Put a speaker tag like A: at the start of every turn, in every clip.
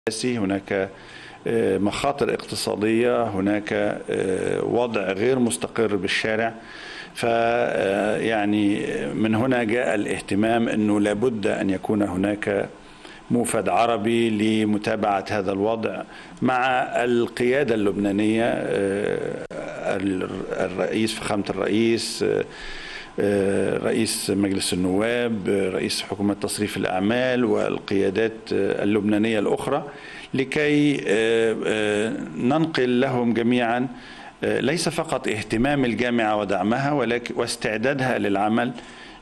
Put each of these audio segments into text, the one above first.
A: سياسي، هناك مخاطر اقتصادية، هناك وضع غير مستقر بالشارع. فيعني من هنا جاء الاهتمام أنه لابد أن يكون هناك موفد عربي لمتابعة هذا الوضع مع القيادة اللبنانية، الرئيس، فخامة الرئيس، رئيس مجلس النواب، رئيس حكومة تصريف الأعمال، والقيادات اللبنانية الأخرى، لكي ننقل لهم جميعا ليس فقط اهتمام الجامعة ودعمها، ولكن واستعدادها للعمل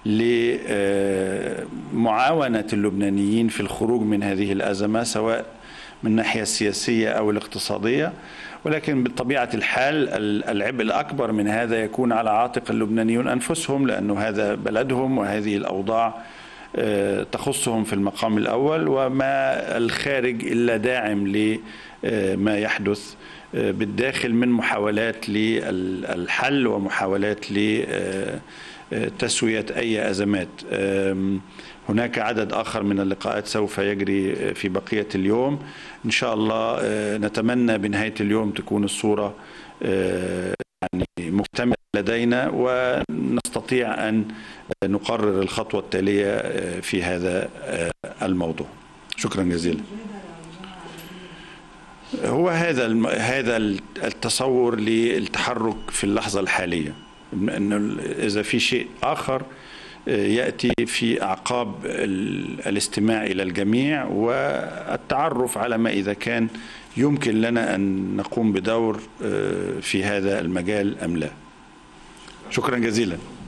A: لمعاونة اللبنانيين في الخروج من هذه الأزمة، سواء من الناحية السياسية أو الاقتصادية. ولكن بطبيعة الحال العبء الأكبر من هذا يكون على عاتق اللبنانيون أنفسهم، لأنه هذا بلدهم وهذه الأوضاع تخصهم في المقام الأول، وما الخارج إلا داعم لما يحدث بالداخل من محاولات للحل ومحاولات لتسوية أي أزمات. هناك عدد آخر من اللقاءات سوف يجري في بقية اليوم إن شاء الله. نتمنى بنهاية اليوم تكون الصورة يعني مكتملة لدينا، ونستطيع أن نقرر الخطوة التالية في هذا الموضوع. شكرا جزيلا. هو هذا التصور للتحرك في اللحظة الحالية، أنه إذا في شيء آخر يأتي في أعقاب الاستماع إلى الجميع والتعرف على ما إذا كان يمكن لنا أن نقوم بدور في هذا المجال أم لا. شكرا جزيلا.